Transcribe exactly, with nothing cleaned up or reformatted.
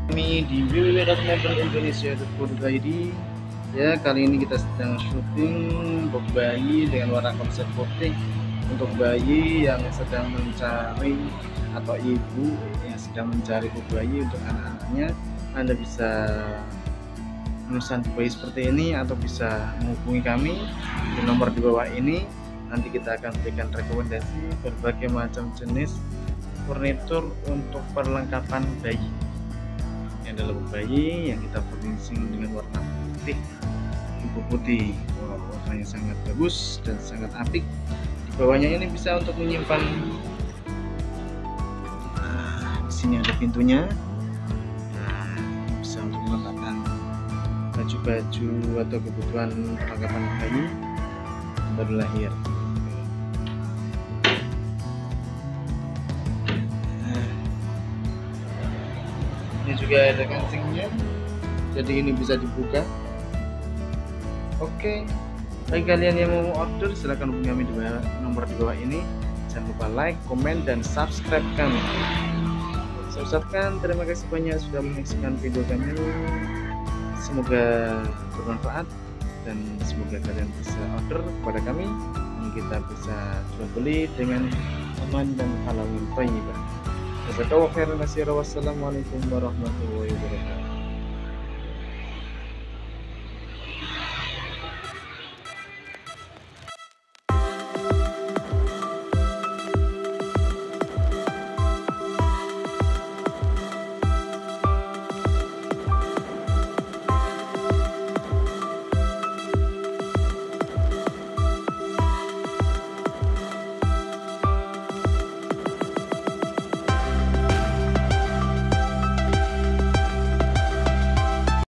Kami di w w w titik modern indonesia titik co titik i d. Ya, kali ini kita sedang syuting untuk bayi dengan warna konsep putih, untuk bayi yang sedang mencari atau ibu yang sedang mencari buku bayi untuk anak-anaknya. Anda bisa memesan buku bayi seperti ini atau bisa menghubungi kami di nomor di bawah ini. Nanti kita akan berikan rekomendasi berbagai macam jenis furnitur untuk perlengkapan bayi. Ini adalah buku bayi yang kita finishing dengan warna putih, buku putih. Wow, warnanya sangat bagus dan sangat apik. Di bawahnya ini bisa untuk menyimpan. Nah, di sini ada pintunya. Nah, bisa untuk meletakkan baju-baju atau kebutuhan perlengkapan bayi baru lahir. Ini juga ada kancingnya, jadi ini bisa dibuka. Oke, bagi kalian yang mau order silahkan hubungi kami di bawah, nomor di bawah ini. Jangan lupa like, komen, dan subscribe kami. Saya ucapkan terima kasih banyak sudah menyaksikan video kami. Semoga bermanfaat dan semoga kalian bisa order kepada kami dan kita bisa jual beli dengan aman dan halal thayyibah. Jazakallahu khairan. Wassalamualaikum warahmatullahi wabarakatuh.